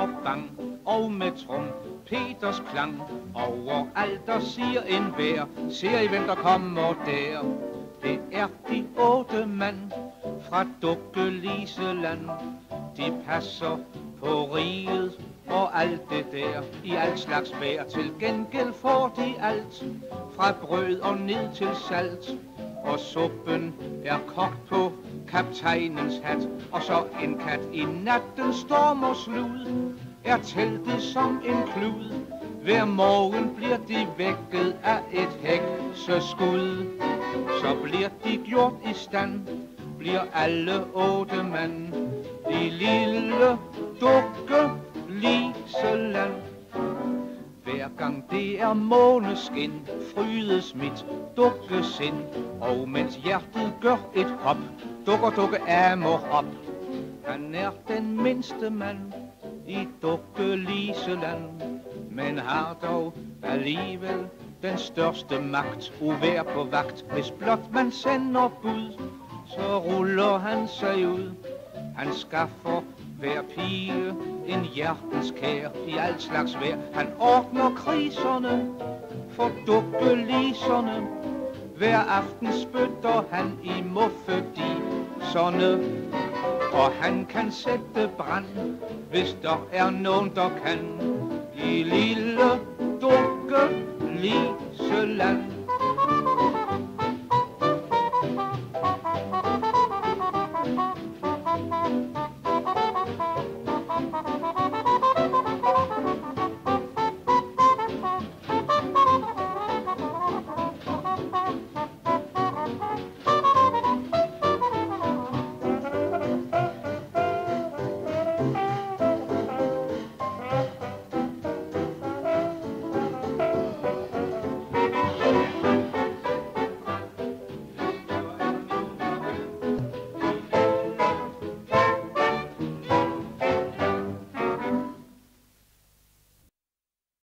og bang, og med trompeters klang. Overalt der siger enhver, ser I hvem der kommer der? Det er de 8 mand fra Dukkeliseland. De passer på riget og alt det der, i alt slags vejr. Til gengæld får de alt, fra brød og ned til salt. Og suppen er kogt på kaptajnens hat. Og så en kat i natten storm og slud, er teltet som en klud. Hver morgen bliver de vækket af et hekseskud. Så bliver de gjort i stand, bliver alle 8 mand i lille Dukkeliseland. Hver gang det er måneskin, frydes mit dukkesind. Og mens hjertet gør et hop, dukke amor op. Han er den mindste mand i Dukkeliseland, men har dog alligevel den største magt. Uvær på vagt, hvis blot man sender bud, så ruller han sig ud. Han skaffer hver pige en hjertens kær i alt slags vejr. Han ordner kriserne for dukkeliserne. Hver aften spytter han i muffediserne. Og han kan sætte brand, hvis der er nogen, der kan, i lille Dukkeliseland.